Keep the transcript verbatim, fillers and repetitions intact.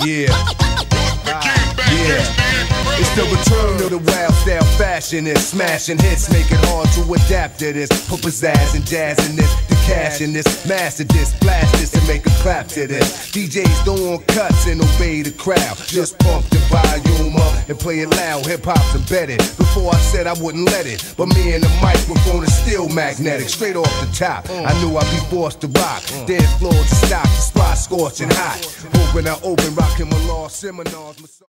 Yeah. Yeah. It's the return of the wild style fashion. It's smashing hits, make it hard to adapt to this. Put pizzazz and jazz in this, the cash in this, master this, blast this and make a clap to this. D Js don't want cuts and obey the crowd. Just pump the volume up and play it loud. Hip hop's embedded. Before I said I wouldn't let it, but me and the microphone is still magnetic. Straight off the top, I knew I'd be forced to rock. Dance floor to stop, the spot scorching hot. Hoping I open, rocking my law seminars.